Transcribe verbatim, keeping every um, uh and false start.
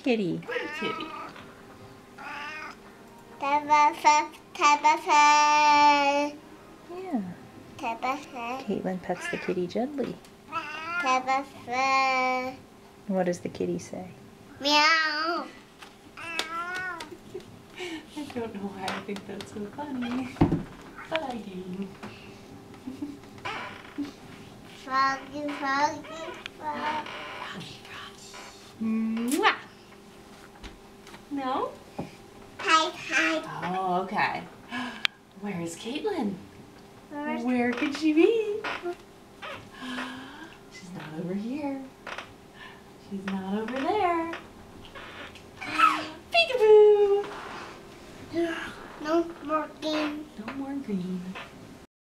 kitty. Good kitty. Yeah. Caitlin pets the kitty gently. What does the kitty say? Meow. I don't know why I think that's so funny, but I do. Froggy, froggy, frog. Mwah. No? Hide, hide. Oh, okay. Where's Caitlin? Where's- Where could she be? She's not over here. She's not